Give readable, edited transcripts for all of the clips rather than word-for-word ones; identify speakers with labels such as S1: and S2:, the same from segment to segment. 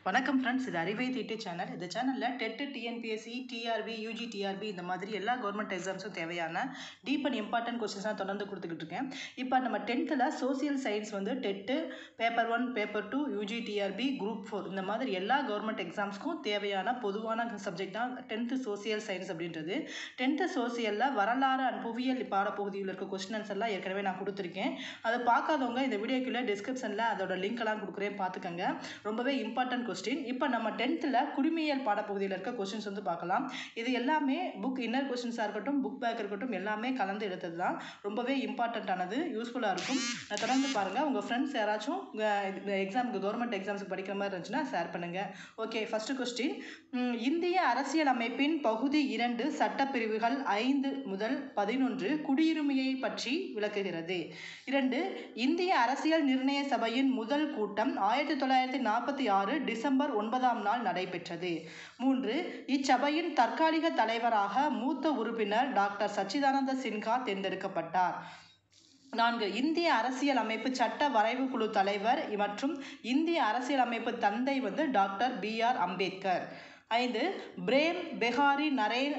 S1: வணக்கம் ஃப்ரெண்ட்ஸ், இது அறிவை தீட்டு சேனல். இந்த சேனலில் TET, TNPSC, TRB, UG, TRB இந்த மாதிரி எல்லா கவர்மெண்ட் எக்ஸாம்ஸும் தேவையான டீப் அண்ட் இம்பார்ட்டன்ட் கொஸ்டின்ஸ்லாம் தொடர்ந்து கொடுத்துக்கிட்டு இருக்கேன். இப்போ நம்ம 10th சோசியல் சயின்ஸ் வந்து TET, paper 1, paper 2, UG, TRB, group 4 இந்த மாதிரி எல்லா கவர்மெண்ட் எக்ஸாம்ஸ்க்கும் தேவையான பொதுவான சப்ஜெக்ட் தான் 10th சோசியல் சயின்ஸ் அப்படின்றது. 10th சோசியலில் வரலாறு அண்ட் புவியியல் பாடப்பகுதியில் இருக்க கொஸ்டின்ஸ் எல்லாம் ஏற்கனவே நான் கொடுத்துருக்கேன். அதை பார்க்காதவங்க இந்த வீடியோக்குள்ளே டிஸ்கிரிப்ஷனில் அதோட லிங்க் எல்லாம் கொடுக்குறேன், பார்த்துக்கங்க. ரொம்பவே இம்பார்ட்டன்ட் கொஸ்டின். இப்போ நம்ம 10th குடிமையியல் பாடப்பகுதியில் இருக்க கொஸ்டின்ஸ் வந்து பார்க்கலாம். இது எல்லாமே புக் இன்னர் கொஸ்டின்ஸாக இருக்கட்டும், புக் பேக் இருக்கட்டும், எல்லாமே கலந்து எடுத்தது தான். ரொம்பவே இம்பார்ட்டண்ட்டானது, யூஸ்ஃபுல்லாக இருக்கும். நான் தொடர்ந்து பாருங்கள். உங்கள் ஃப்ரெண்ட்ஸ் யாராச்சும் எக்ஸாமுக்கு கவர்மெண்ட் எக்ஸாம்ஸுக்கு படிக்கிற மாதிரி இருந்துச்சுன்னா ஷேர் பண்ணுங்கள். Okay, first question. இந்திய அரசியல் அமைப்பின் பகுதி 2 சட்டப்பிரிவுகள் 5 முதல் 11 குடியுரிமையை பற்றி விளக்குகிறது. 2. இந்திய அரசியல் நிர்ணய சபையின் முதல் கூட்டம் 1946 டிசம்பர் 9ஆம் நாள் நடைபெற்றது. 3. இச்சபையின் தற்காலிக தலைவராக மூத்த உறுப்பினர் டாக்டர் சச்சிதானந்த சின்ஹா தேர்ந்தெடுக்கப்பட்டார். 4. இந்திய அரசியல் அமைப்பு சட்ட வரைவு குழு தலைவர் மற்றும் இந்திய அரசியல் அமைப்பு தந்தை வந்து டாக்டர் BR அம்பேத்கர். 5. பிரேம் பெஹாரி நரேன்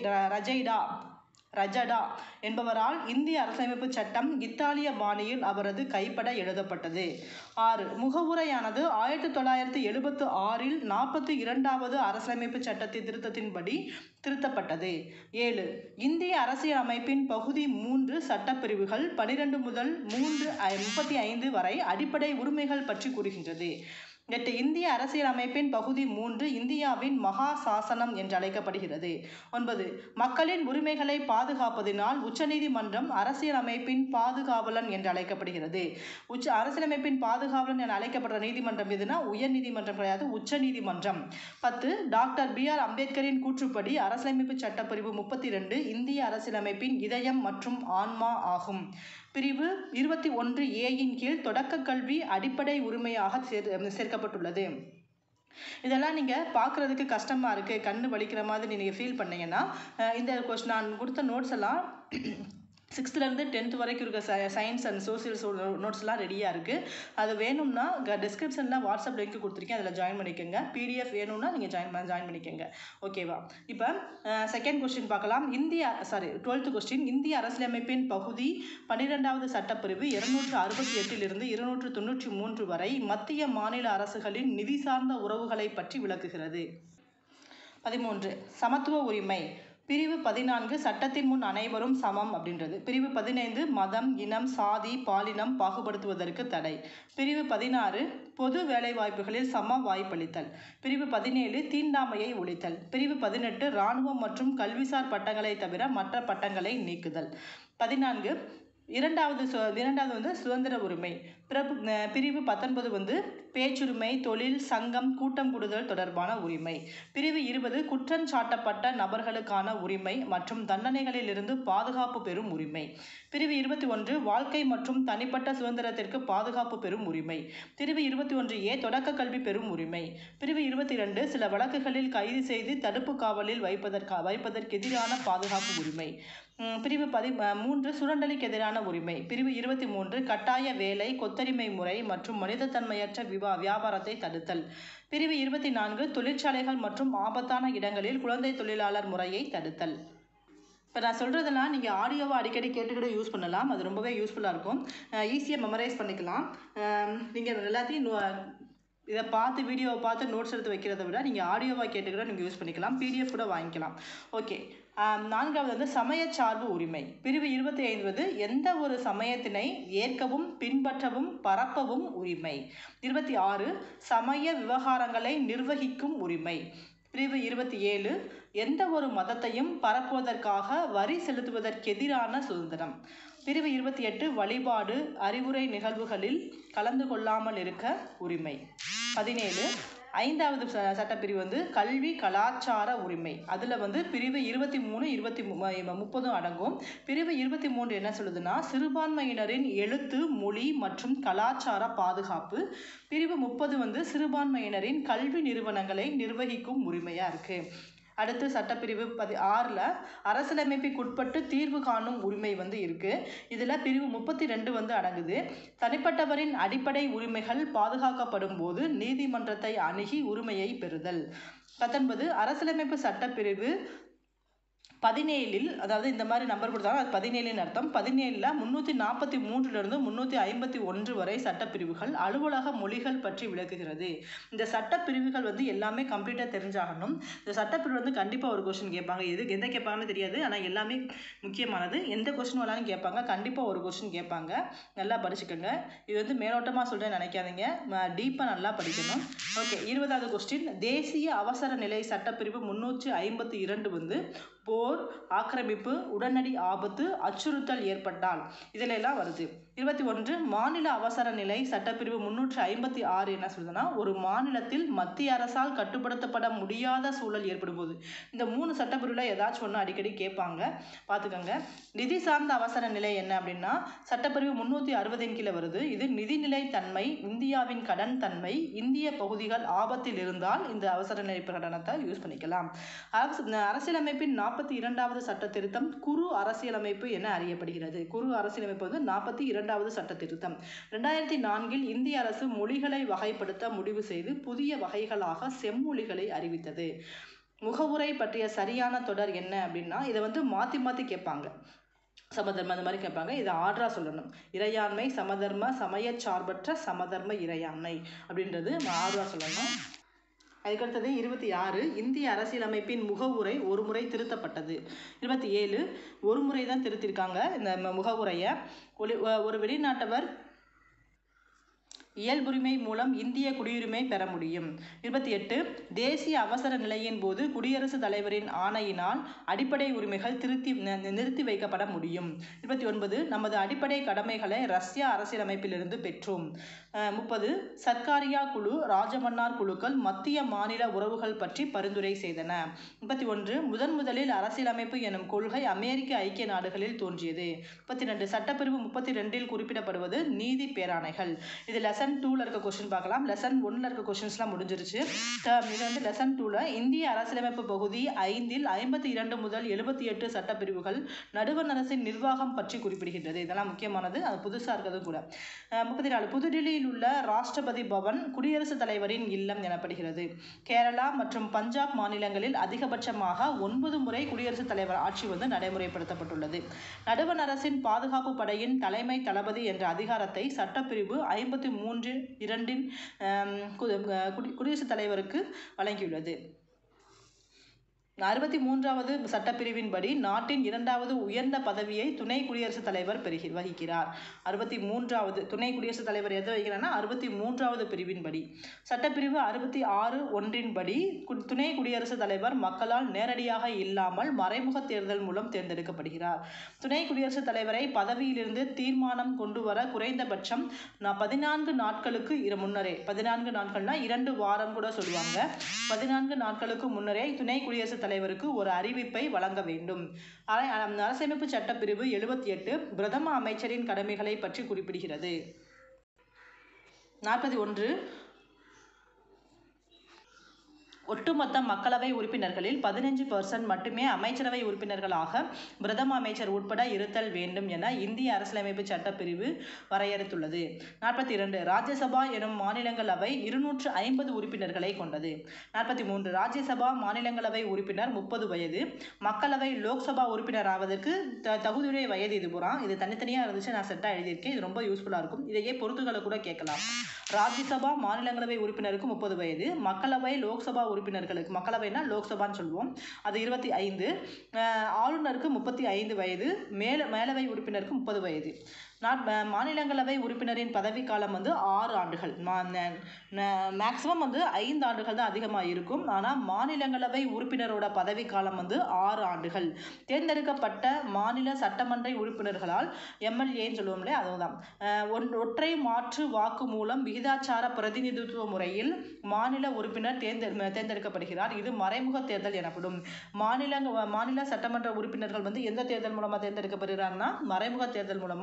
S1: ரஜடா என்பவரால் இந்திய அரசியலமைப்பு சட்டம் இத்தாலிய பாணியில் அவரது கைப்பட எழுதப்பட்டது. 6. முகவுரையானது 1976 42வது அரசியலமைப்பு சட்டத்தின் திருத்தத்தின்படி திருத்தப்பட்டது. 7. இந்திய அரசியல் அமைப்பின் பகுதி 3 சட்டப்பிரிவுகள் 12 முதல் 35 வரை அடிப்படை உரிமைகள் பற்றி கூறுகின்றது. 8. இந்திய அரசியல் அமைப்பின் பகுதி 3 இந்தியாவின் மகா சாசனம் என்று அழைக்கப்படுகிறது. 9. மக்களின் உரிமைகளை பாதுகாப்பதினால் உச்சநீதிமன்றம் அரசியல் அமைப்பின் பாதுகாவலன் என்று அழைக்கப்படுகிறது. அரசியலமைப்பின் பாதுகாவலன் என அழைக்கப்படுற நீதிமன்றம் எதுனா உயர் நீதிமன்றம் கிடையாது, உச்ச நீதிமன்றம். 10. டாக்டர் BR அம்பேத்கரின் கூற்றுப்படி அரசியலமைப்பு சட்டப்பிரிவு 32 இந்திய அரசியலமைப்பின் இதயம் மற்றும் ஆன்மா ஆகும். பிரிவு 21A கீழ் தொடக்க கல்வி அடிப்படை உரிமையாக சேர்க்கப்பட்டுள்ளது. இதெல்லாம் நீங்கள் பார்க்குறதுக்கு கஷ்டமாக இருக்குது, கண்ணு வலிக்கிற மாதிரி நீங்கள் ஃபீல் பண்ணீங்கன்னா இந்த நான் கொடுத்த நோட்ஸ் எல்லாம் 6th 10th வரைக்கும் இருக்க சயின்ஸ் அண்ட் சோசியல் நோட்ஸ்லாம் ரெடியாக இருக்குது. அது வேணும்னா டிஸ்கிரிப்ஷனில் வாட்ஸ்அப் லிங்க் கொடுத்துருக்கேன், அதில் ஜாயின் பண்ணிக்கோங்க. PDF வேணும்னா நீங்கள் ஜாயின் பண்ணிக்கோங்க. ஓகேவா? இப்போ செகண்ட் கொஸ்டின் பார்க்கலாம். 12th question. இந்திய அரசியலமைப்பின் பகுதி 12வது சட்டப்பிரிவு 268 293 வரை மத்திய மாநில அரசுகளின் நிதி சார்ந்த உறவுகளை பற்றி விளக்குகிறது. 13. சமத்துவ உரிமை. பிரிவு 14 சட்டத்தின் முன் அனைவரும் சமம் அப்படின்றது. பிரிவு 15 மதம், இனம், சாதி, பாலினம் பாகுபடுத்துவதற்கு தடை. பிரிவு 16 பொது வேலைவாய்ப்புகளில் சம வாய்ப்பளித்தல். பிரிவு 17 தீண்டாமையை ஒழித்தல். பிரிவு 18 இராணுவம் மற்றும் கல்விசார் பட்டங்களை தவிர மற்ற பட்டங்களை நீக்குதல். 14 இரண்டாவது வந்து சுதந்திர உரிமை. பிரிவு 19 வந்து பேச்சுரிமை, தொழில், சங்கம், கூட்டம் கூடுதல் தொடர்பான உரிமை. பிரிவு 20 குற்றம் சாட்டப்பட்ட நபர்களுக்கான உரிமை மற்றும் தண்டனைகளில் இருந்து பாதுகாப்பு பெறும் உரிமை. பிரிவு 21 வாழ்க்கை மற்றும் தனிப்பட்ட சுதந்திரத்திற்கு பாதுகாப்பு பெறும் உரிமை. பிரிவு 21A தொடக்க கல்வி பெறும் உரிமை. பிரிவு 22 சில வழக்குகளில் கைது செய்து தடுப்பு காவலில் வைப்பதற்கு எதிரான பாதுகாப்பு உரிமை. பிரிவு 13 சுரண்டலுக்கு எதிரான உரிமை. பிரிவு 23 கட்டாய வேலை, கொத்தடிமை முறை மற்றும் மனிதத்தன்மையற்ற வியாபாரத்தை தடுத்தல். பிரிவு 24 தொழிற்சாலைகள் மற்றும் ஆபத்தான இடங்களில் குழந்தை தொழிலாளர் முறையை தடுத்தல். இப்போ நான் சொல்கிறதெல்லாம் நீங்கள் ஆடியோவை அடிக்கடி கேட்டுக்கிட்டு யூஸ் பண்ணலாம். அது ரொம்பவே யூஸ்ஃபுல்லாக இருக்கும். ஈஸியாக மெமரைஸ் பண்ணிக்கலாம். நீங்கள் எல்லாத்தையும் இதை வீடியோவை பார்த்து நோட்ஸ் எடுத்து வைக்கிறத விட நீங்கள் ஆடியோவாக கேட்டுக்கிட்ட நீங்கள் யூஸ் பண்ணிக்கலாம். PDF கூட வாங்கிக்கலாம். ஓகே. 4வது வந்து சமயச்சார்பு உரிமை. பிரிவு 25 எந்த ஒரு சமயத்தினை ஏற்கவும் பின்பற்றவும் பரப்பவும் உரிமை. 26 சமய விவகாரங்களை நிர்வகிக்கும் உரிமை. பிரிவு 27 எந்த ஒரு மதத்தையும் பரப்புவதற்காக வரி செலுத்துவதற்கெதிரான சுதந்திரம். பிரிவு 28 வழிபாடு, அறிவுரை நிகழ்வுகளில் கலந்து கொள்ளாமல் இருக்க உரிமை. 17 5வது சட்டப்பிரிவு வந்து கல்வி கலாச்சார உரிமை. அதில் வந்து பிரிவு 23 30 அடங்கும். பிரிவு 23 என்ன சொல்லுதுன்னா சிறுபான்மையினரின் எழுத்து, மொழி மற்றும் கலாச்சார பாதுகாப்பு. பிரிவு 30 வந்து சிறுபான்மையினரின் கல்வி நிறுவனங்களை நிர்வகிக்கும் உரிமையாக இருக்குது. அடுத்து சட்டப்பிரிவு 6ல் அரசியலமைப்புக்குட்பட்டு தீர்வு காணும் உரிமை வந்து இருக்குது. இதில் பிரிவு 32 வந்து அடங்குது. தனிப்பட்டவரின் அடிப்படை உரிமைகள் பாதுகாக்கப்படும் போது நீதிமன்றத்தை அணுகி உரிமையை பெறுதல். 19 அரசியலமைப்பு சட்டப்பிரிவு 17, அதாவது இந்த மாதிரி நம்பர் கொடுத்தாங்க, அது 17 அர்த்தம். 17ல் 343 351 வரை சட்டப்பிரிவுகள் அலுவலக மொழிகள் பற்றி விளக்குகிறது. இந்த சட்டப்பிரிவுகள் வந்து எல்லாமே கம்ப்ளீட்டாக தெரிஞ்சாகணும். இந்த சட்டப்பிரிவு வந்து கண்டிப்பாக ஒரு கொஸ்டின் கேட்பாங்க. எந்த கேட்பாங்கன்னு தெரியாது, ஆனால் எல்லாமே முக்கியமானது. எந்த கொஸ்டின் வேணாலும் கேட்பாங்க, கண்டிப்பாக ஒரு கொஸ்டின் கேட்பாங்க. நல்லா படிச்சுக்கோங்க. இது வந்து மேலோட்டமாக சொல்கிறேன்னு நினைக்காதீங்க, டீப்பாக நல்லா படிக்கணும். ஓகே, 20வது கொஸ்டின். தேசிய அவசர நிலை சட்டப்பிரிவு 352 வந்து போர், ஆக்கிரமிப்பு, உடனடி ஆபத்து, அச்சுறுத்தல் ஏற்பட்டால் இதில் எல்லாம் வருது. 21 மாநில அவசர நிலை சட்டப்பிரிவு 356 என்ன சொல்லுதுன்னா, ஒரு மாநிலத்தில் மத்திய அரசால் கட்டுப்படுத்தப்பட முடியாத சூழல் ஏற்படும் போது. இந்த 3 சட்டப்பிரிவில் ஏதாச்சும் ஒன்று அடிக்கடி கேட்பாங்க, பார்த்துக்கோங்க. நிதி சார்ந்த அவசர நிலை என்ன அப்படின்னா சட்டப்பிரிவு 360 கீழே வருது. இது நிதிநிலை தன்மை, இந்தியாவின் கடன் தன்மை, இந்திய பகுதிகள் ஆபத்தில் இருந்தால் இந்த அவசர நிலை பிரகடனத்தை யூஸ் பண்ணிக்கலாம். அரசியலமைப்பின் 42வது சட்ட திருத்தம் குறு அரசியலமைப்பு என அறியப்படுகிறது. குறு அரசியலமைப்பு வந்து 42வது சட்ட திருத்தம். 2004 இந்திய அரசு மொழிகளை வகைப்படுத்த முடிவு செய்து புதிய வகைகளாக செம்மொழிகளை அறிவித்தது. முகவுரை பற்றிய சரியான தொடர் என்ன அப்படின்னா, இதை வந்து மாற்றி கேட்பாங்க. சமதர்ம அந்த மாதிரி கேட்பாங்க. இதை ஆர்டரா சொல்லணும். இறையாண்மை, சமதர்ம, சமய சார்பற்ற, சமதர்ம இறையாண்மை அப்படின்றது ஆர்டரா சொல்லணும். அதுக்கடுத்தது 26 இந்திய அரசியலமைப்பின் முகவுரை ஒரு முறை திருத்தப்பட்டது. 27 ஒரு முறை தான் திருத்திருக்காங்க இந்த முகவுரையை. ஒரு வெளிநாட்டவர் இயல்புரிமை மூலம் இந்திய குடியுரிமை பெற முடியும். 28 தேசிய அவசர நிலையின் போது குடியரசுத் தலைவரின் ஆணையினால் அடிப்படை உரிமைகள் நிறுத்தி வைக்கப்பட முடியும். 29 நமது அடிப்படை கடமைகளை ரஷ்ய அரசியலமைப்பிலிருந்து பெற்றோம். 30 சர்க்காரியா குழு, ராஜமன்னார் குழுக்கள் மத்திய மாநில உறவுகள் பற்றி பரிந்துரை செய்தன. 31 முதலில் அரசியலமைப்பு எனும் கொள்கை அமெரிக்க ஐக்கிய நாடுகளில் தோன்றியது. 32 சட்டப்பிரிவு 32 குறிப்பிடப்படுவது நீதி பேராணைகள். இது லெசன் 2ல் இருக்க கொஸ்டின் பார்க்கலாம். லெசன் 1ல் இருக்க கொஸ்டின்ஸ்லாம் முடிஞ்சிருச்சு. இது வந்து லெசன் 2ல் இந்திய அரசியலமைப்பு பகுதி 5ல் 52 முதல் 78 சட்டப்பிரிவுகள் நடுவண் அரசின் நிர்வாகம் பற்றி குறிப்பிடுகின்றது. இதெல்லாம் முக்கியமானது, அது புதுசாக இருக்கிறது கூட. 34 புதுடில்லியில் உள்ள ராஷ்டிரபதி பவன் குடியரசுத் தலைவரின் இல்லம் எனப்படுகிறது. கேரளா மற்றும் பஞ்சாப் மாநிலங்களில் அதிகபட்சமாக 9 முறை குடியரசுத் தலைவர் ஆட்சி வந்து நடைமுறைப்படுத்தப்பட்டுள்ளது. நடுவண் அரசின் பாதுகாப்பு படையின் தலைமை தளபதி என்ற அதிகாரத்தை சட்டப்பிரிவு 53(2) குடியரசுத் தலைவருக்கு வழங்கியுள்ளது. 63வது சட்டப்பிரிவின்படி நாட்டின் 2வது உயர்ந்த பதவியை துணை குடியரசுத் தலைவர் வகிக்கிறார். 63வது துணை குடியரசுத் தலைவர் எதை வகிக்கிறார்னா 63வது பிரிவின்படி. சட்டப்பிரிவு 66(1) படி துணை குடியரசுத் தலைவர் மக்களால் நேரடியாக இல்லாமல் மறைமுக தேர்தல் மூலம் தேர்ந்தெடுக்கப்படுகிறார். துணை குடியரசுத் தலைவரை பதவியிலிருந்து தீர்மானம் கொண்டு வர குறைந்தபட்சம் 14 நாட்களுக்கு முன்னரே, 14 நாட்கள்னா 2 வாரம் கூட சொல்லுவாங்க, 14 நாட்களுக்கு முன்னரே துணை குடியரசுத் தலைவருக்கு ஒரு அறிவிப்பை வழங்க வேண்டும். அரசியலமைப்பு சட்டப்பிரிவு 78 பிரதம அமைச்சரின் கடமைகளை பற்றி குறிப்பிடுகிறது. 41 ஒட்டுமொத்த மக்களவை உறுப்பினர்களில் 15% மட்டுமே அமைச்சரவை உறுப்பினர்களாக பிரதம அமைச்சர் உட்பட இருத்தல் வேண்டும் என இந்திய அரசியலமைப்பு சட்டப்பிரிவு வரையறுத்துள்ளது. 42 ராஜ்யசபா எனும் மாநிலங்களவை 250 உறுப்பினர்களை கொண்டது. 43 ராஜ்யசபா மாநிலங்களவை உறுப்பினர் 30 வயது. மக்களவை லோக்சபா உறுப்பினர் ஆவதற்கு தகுதியுடைய வயது இது புறம். இது தனித்தனியாக இருந்துச்சு, நான் செட்டாக எழுதியிருக்கேன். இது ரொம்ப யூஸ்ஃபுல்லாக இருக்கும். இதையே பொறுத்துக்களை கூட கேட்கலாம். ராஜ்யசபா மாநிலங்களவை உறுப்பினருக்கு 30 வயது. மக்களவை லோக்சபா உறுப்பினர்களுக்கு, மக்களவைனா லோக்சபான்னு சொல்லுவோம், அது 25. ஆளுநருக்கு 35 வயது. மேலவை உறுப்பினருக்கு 30 வயது. மாநிலங்களவை உறுப்பினரின் பதவிக்காலம் வந்து 6 ஆண்டுகள். மேக்சிமம் வந்து 5 ஆண்டுகள் தான் அதிகமாக இருக்கும். ஆனால் மாநிலங்களவை உறுப்பினரோட பதவிக்காலம் வந்து 6 ஆண்டுகள். தேர்ந்தெடுக்கப்பட்ட மாநில சட்டமன்ற உறுப்பினர்களால் எம்எல்ஏன்னு சொல்லுவோம்ல, அதுதான் ஒற்றை மாற்று வாக்கு மூலம் விகிதாச்சார பிரதிநிதித்துவ முறையில் மாநில உறுப்பினர் தேர்ந்தெடுக்கப்படுகிறார். இது மறைமுக தேர்தல் எனப்படும். மாநில சட்டமன்ற உறுப்பினர்கள் வந்து எந்த தேர்தல் மூலமாக தேர்ந்தெடுக்கப்படுகிறார்னா மறைமுக தேர்தல் மூலமாக தேர்ந்தெடுக்கப்படுகிறார்.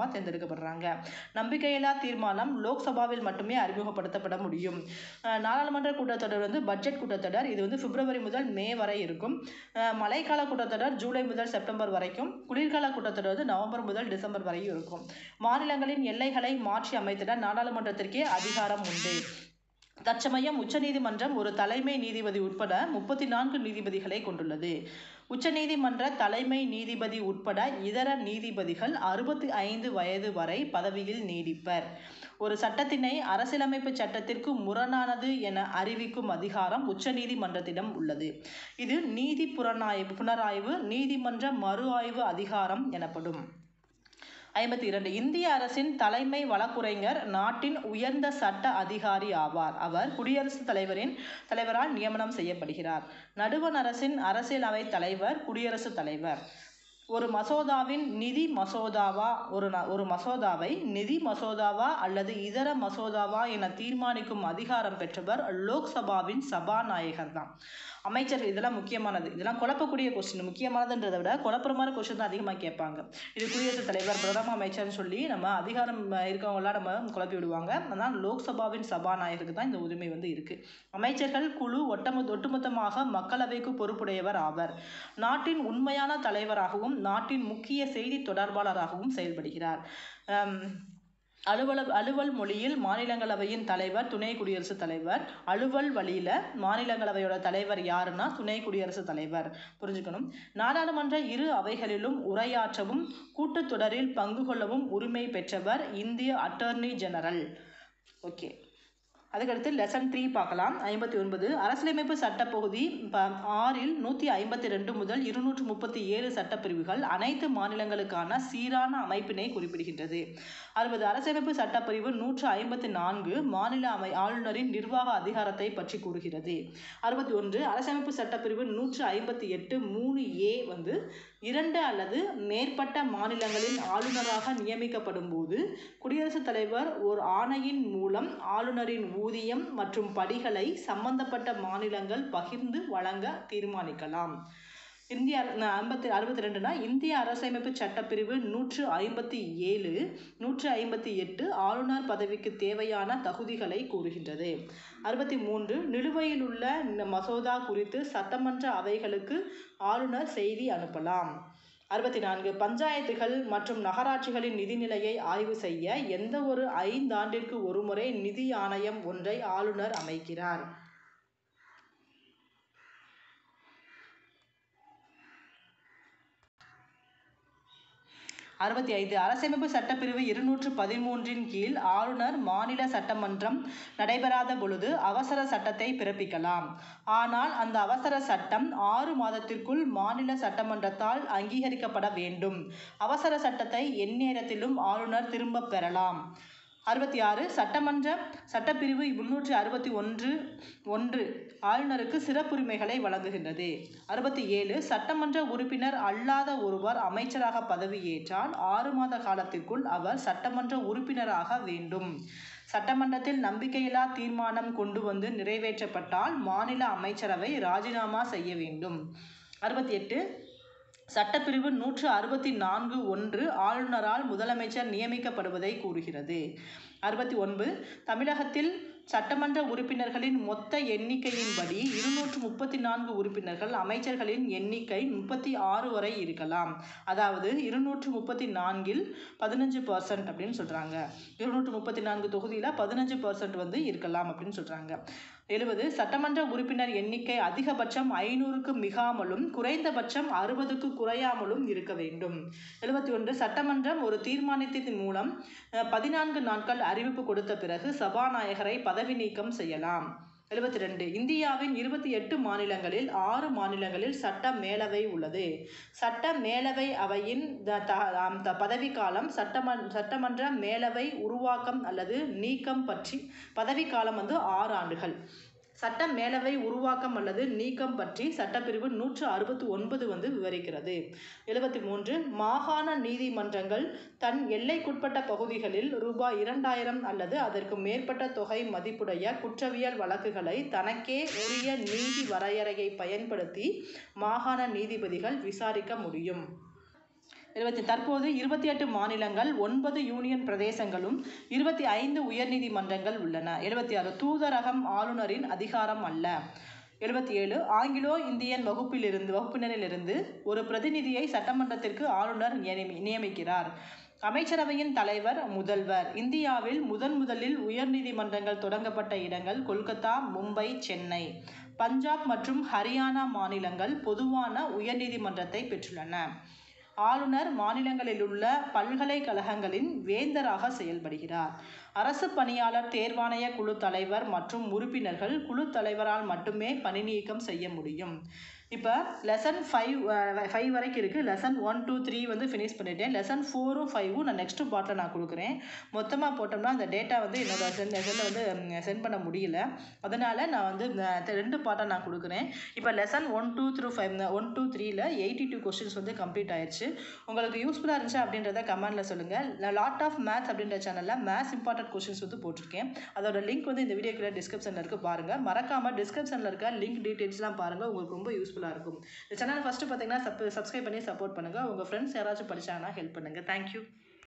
S1: தேர்ந்தெடுக்கப்படுறாங்க. நம்பிக்கையில்லா தீர்மானம் லோக்சபாவில் மட்டுமே அறிமுகப்படுத்தப்பட முடியும். நாடாளுமன்ற கூட்டத்தொடர் வந்து பட்ஜெட் கூட்டத்தொடர். இது வந்து பிப்ரவரி முதல் மே வரை இருக்கும். மழைக்கால கூட்டத்தொடர் ஜூலை முதல் செப்டம்பர் வரைக்கும். குளிர்கால கூட்டத்தொடர் வந்து நவம்பர் முதல் டிசம்பர் வரையும் இருக்கும். மாநிலங்களின் எல்லைகளை மாற்றி அமைத்திட நாடாளுமன்றத்திற்கே அதிகாரம் உண்டு. தற்சமயம் உச்சநீதிமன்றம் ஒரு தலைமை நீதிபதி உட்பட 34 நீதிபதிகளை கொண்டுள்ளது. உச்சநீதிமன்ற தலைமை நீதிபதி உட்பட இதர நீதிபதிகள் 65 வயது வரை பதவியில் நீடிப்பர். ஒரு சட்டத்தினை அரசியலமைப்பு சட்டத்திற்கு முரணானது என அறிவிக்கும் அதிகாரம் உச்சநீதிமன்றத்திடம் உள்ளது. இது நீதி புனராய்வு நீதிமன்ற மறு ஆய்வு அதிகாரம் எனப்படும். 52. இந்திய அரசின் தலைமை வழக்குரைஞர் நாட்டின் உயர்ந்த சட்ட அதிகாரி ஆவார். அவர் குடியரசுத் தலைவரால் நியமனம் செய்யப்படுகிறார். நடுவண் அரசின் அரசியலவை தலைவர் குடியரசுத் தலைவர். ஒரு மசோதாவின் ஒரு மசோதாவை நிதி மசோதாவா அல்லது இதர மசோதாவா என தீர்மானிக்கும் அதிகாரம் பெற்றவர் லோக்சபாவின் சபாநாயகர் தான். அமைச்சர் இதெல்லாம் முக்கியமானது. இதெல்லாம் குழப்பக்கூடிய கொஸ்டின். முக்கியமானதுன்றதை விட குழப்புற மாதிரி கொஸ்டின் தான் அதிகமாக கேட்பாங்க. இது குடியரசுத் தலைவர் பிரதம அமைச்சர்னு சொல்லி நம்ம அதிகாரம் இருக்கவங்களாம் நம்ம குழப்பி விடுவாங்க. ஆனால் லோக்சபாவின் சபாநாயகருக்கு தான் இந்த உரிமை வந்து இருக்கு. அமைச்சர்கள் குழு ஒட்டுமொத்தமாக மக்களவைக்கு பொறுப்புடையவர் ஆவர். நாட்டின் உண்மையான தலைவராகவும் நாட்டின் முக்கிய செய்தி தொடர்பாளராகவும் செயல்படுகிறார். அலுவல் மொழியில் மாநிலங்களவையின் தலைவர் துணை குடியரசுத் தலைவர். அலுவல் வழியில மாநிலங்களவையோட தலைவர் யாருன்னா துணை குடியரசுத் தலைவர். புரிஞ்சுக்கணும். நாடாளுமன்ற இரு அவைகளிலும் உரையாற்றவும் கூட்டத்தொடரில் பங்கு கொள்ளவும் உரிமை பெற்றவர் இந்திய அட்டர்னி ஜெனரல். ஓகே, அதுக்கடுத்து லெசன் 3 பார்க்கலாம். 59. அரசியலமைப்பு சட்டப்பகுதி 6இல் 152 முதல் 237 சட்டப்பிரிவுகள் அனைத்து மாநிலங்களுக்கான சீரான அமைப்பினை குறிப்பிடுகின்றது. 60. அரசியலமைப்பு சட்டப்பிரிவு 154 மாநில ஆளுநரின் நிர்வாக அதிகாரத்தை பற்றி கூறுகிறது. 61. அரசியலமைப்பு சட்டப்பிரிவு 158 3A வந்து 2 அல்லது மேற்பட்ட மாநிலங்களின் ஆளுநராக நியமிக்கப்படும் போது குடியரசுத் தலைவர் ஒரு ஆணையின் மூலம் ஆளுநரின் ஊதியம் மற்றும் படிகளை சம்பந்தப்பட்ட மாநிலங்கள் பகிர்ந்து வழங்க தீர்மானிக்கலாம். 62னா இந்திய அரசியலமைப்பு சட்டப்பிரிவு 157 158 ஆளுநர் பதவிக்கு தேவையான தகுதிகளை கூறுகின்றது. 63 நிலுவையில் உள்ள மசோதா குறித்து சட்டமன்ற அவைகளுக்கு ஆளுநர் செய்தி அனுப்பலாம். 64 பஞ்சாயத்துகள் மற்றும் நகராட்சிகளின் நிதிநிலையை ஆய்வு செய்ய எந்த ஒரு 5 ஆண்டிற்கு ஒருமுறை நிதி ஆணையம் ஒன்றை ஆளுநர் அமைக்கிறார். 65 அரசியலமைப்பு சட்டப்பிரிவு 213 கீழ் ஆளுநர் மாநில சட்டமன்றம் நடைபெறாத பொழுது அவசர சட்டத்தை பிறப்பிக்கலாம். ஆனால் அந்த அவசர சட்டம் 6 மாதத்திற்குள் மாநில சட்டமன்றத்தால் அங்கீகரிக்கப்பட வேண்டும். அவசர சட்டத்தை எந்நேரத்திலும் ஆளுநர் திரும்ப பெறலாம். 66 சட்டப்பிரிவு 361 ஆளுநருக்கு சிறப்புரிமைகளை வழங்குகின்றது. 67 சட்டமன்ற உறுப்பினர் அல்லாத ஒருவர் அமைச்சராக பதவியேற்றால் 6 மாத காலத்திற்குள் அவர் சட்டமன்ற உறுப்பினராக வேண்டும். சட்டமன்றத்தில் நம்பிக்கையில்லா தீர்மானம் கொண்டு வந்து நிறைவேற்றப்பட்டால் மாநில அமைச்சரவை ராஜினாமா செய்ய வேண்டும். 68 சட்டப்பிரிவு 164(1) ஆளுநரால் முதலமைச்சர் நியமிக்கப்படுவதை கூறுகிறது. 69 தமிழகத்தில் சட்டமன்ற உறுப்பினர்களின் மொத்த எண்ணிக்கையின்படி 234 உறுப்பினர்கள். அமைச்சர்களின் எண்ணிக்கை 36 வரை இருக்கலாம். அதாவது 234இல் 15% அப்படின்னு சொல்றாங்க. 234 தொகுதியில 15% வந்து இருக்கலாம் அப்படின்னு சொல்றாங்க. 70 சட்டமன்ற உறுப்பினர் எண்ணிக்கை அதிகபட்சம் 500க்கு மிகாமலும் குறைந்தபட்சம் 60க்கு குறையாமலும் இருக்க வேண்டும். 71 சட்டமன்றம் ஒரு தீர்மானத்தின் மூலம் 14 நாட்கள் அறிவிப்பு கொடுத்த பிறகு சபாநாயகரை பதவி நீக்கம் செய்யலாம். 72 இந்தியாவின் 28 மாநிலங்களில் 6 மாநிலங்களில் சட்ட மேலவை உள்ளது. சட்ட மேலவை அவையின் பதவிக்காலம் சட்டமன்ற மேலவை உருவாக்கம் அல்லது நீக்கம் பற்றி பதவிக்காலம் வந்து 6 ஆண்டுகள். சட்ட மேலவை உருவாக்கம் அல்லது நீக்கம் பற்றி சட்டப்பிரிவு 169 வந்து விவரிக்கிறது. 73 மாகாண நீதிமன்றங்கள் தன் எல்லைக்குட்பட்ட பகுதிகளில் ரூபாய் 2000 அல்லது அதற்கு மேற்பட்ட தொகை மதிப்புடைய குற்றவியல் வழக்குகளை தனக்கே உரிய நீதி வரையறையை பயன்படுத்தி மாகாண நீதிபதிகள் விசாரிக்க முடியும். தற்போது 28 மாநிலங்கள், 9 யூனியன் பிரதேசங்களும் 25 உயர்நீதிமன்றங்கள் உள்ளன. 76 தூதரகம் ஆளுநரின் அதிகாரம் அல்ல. 77 ஆங்கிலோ இந்தியன் வகுப்பினரிலிருந்து ஒரு பிரதிநிதியை சட்டமன்றத்திற்கு ஆளுநர் நியமிக்கிறார். அமைச்சரவையின் தலைவர் முதல்வர். இந்தியாவில் முதலில் உயர்நீதிமன்றங்கள் தொடங்கப்பட்ட இடங்கள் கொல்கத்தா, மும்பை, சென்னை. பஞ்சாப் மற்றும் ஹரியானா மாநிலங்கள் பொதுவான உயர்நீதிமன்றத்தை பெற்றுள்ளன. ஆளுநர் மாநிலங்களிலுள்ள பல்கலைக்கழகங்களின் வேந்தராக செயல்படுகிறார். அரசு பணியாளர் தேர்வாணைய குழு தலைவர் மற்றும் உறுப்பினர்கள் குழு தலைவரால் மட்டுமே பணி நீக்கம் செய்ய முடியும். இப்போ லெசன் 5 வரைக்கும் இருக்குது. லெசன் 1, 2, 3 வந்து ஃபினிஷ் பண்ணிட்டேன். லெசன் 4ம் 5ம் நான் நெக்ஸ்ட் பார்ட்டில் நான் கொடுக்குறேன். மொத்தமாக போட்டோம்னா அந்த டேட்டா வந்து என்னோட செல்லில் வந்து சென்ட் பண்ண முடியல. அதனால் நான் வந்து 2 பார்ட்டாக நான் கொடுக்குறேன். இப்போ லெசன் 1, 2 through 5 1, 2, 3ல் 82 கொஸ்டின்ஸ் வந்து கம்ப்ளீட் ஆயிடுச்சு. உங்களுக்கு யூஸ்ஃபுல்லாக இருந்துச்சு அப்படின்றத கமெண்ட்டில் சொல்லுங்கள். லாட் ஆஃப் மேத்ஸ் அப்படின்ற சேனலில் மேத்ஸ் இம்பார்ட்டன்ட் கொஸ்டின்ஸ் வந்து போட்டிருக்கேன். அதோட லிங்க் வந்து இந்த வீடியோக்குள்ள டிஸ்கிரிப்ஷனில் இருக்குது, பாருங்கள். மறக்காமல் டிஸ்கிரிப்ஷனில் இருக்க லிங்க் டீட்டெயில்ஸ்லாம் பாருங்கள், உங்களுக்கு ரொம்ப யூஸ்ஃபுல்லாக இருக்கும். இந்த சேனல் ஃபஸ்ட்டு பார்த்தீங்கன்னா சப்ஸ்கிரைப் பண்ணி சப்போர்ட் பண்ணுங்கள். உங்கள் ஃப்ரெண்ட்ஸ் யாராச்சும் படிச்சாங்கன்னா ஹெல்ப் பண்ணுங்கள். தேங்க்யூ.